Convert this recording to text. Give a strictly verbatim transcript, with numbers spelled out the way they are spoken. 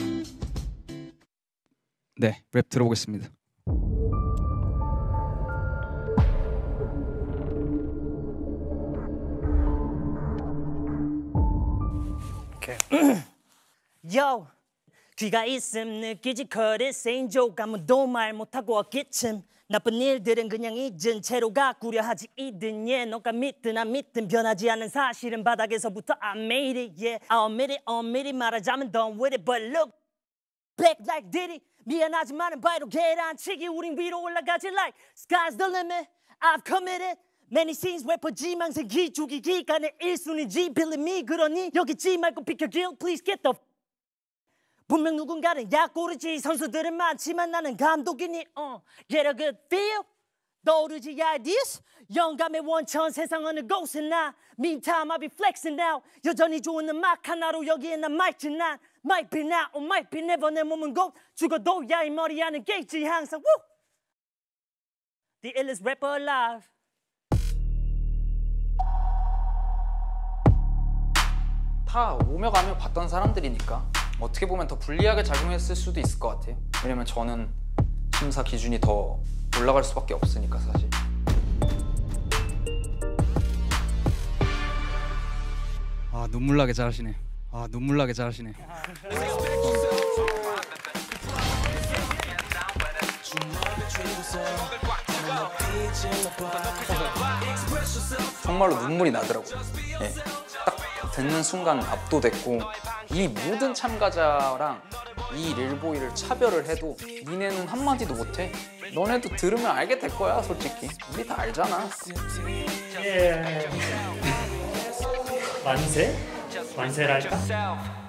네, 랩 들어보겠습니다. 오케이. Yo, 귀가 있음 느끼지 cut ain't joke 아무도 말 못하고 어깨침 나쁜 일들은 그냥 잊은 채로 가꾸려 하지 이든 yeah 너가 믿든 안 믿든 변하지 않는 사실은 바닥에서부터 I made it yeah I admit it, admit it 말하자면 done with it but look back like Diddy 미안하지만은 바로 계란치기 우린 위로 올라가지 like sky's the limit I've committed many scenes 래퍼 지망생 기죽이 기간의 일 순위지 believe me 그러니 여기지 말고 비켜 guilt please get the 분명 누군가는 약 고르지 선수들은 많지만 나는 감독이니 uh, get a good feel 떠오르지 ideas 영감의 원천 세상 어느 곳에 나 meantime I'll be flexing now 여전히 좋은 음악 하나로 여기에 난 마이트 난 might be now or might be never 내 몸은 곧 죽어도 야이 머리 안에 게이지 항상 woo! The illest rapper alive 다 오며 가며 봤던 사람들이니까 어떻게 보면 더 불리하게 작용했을 수도 있을 것 같아요. 왜냐면 저는 심사 기준이 더 올라갈 수밖에 없으니까 사실. 아 눈물 나게 잘하시네. 아 눈물 나게 잘하시네. 정말로 눈물이 나더라고요. 예. 딱 듣는 순간 압도됐고 이 모든 참가자랑 이 릴보이를 차별을 해도 니네는 한마디도 못해. 너네도 들으면 알게 될 거야 솔직히. 우리 다 알잖아. 예. 만세? 만세랄까?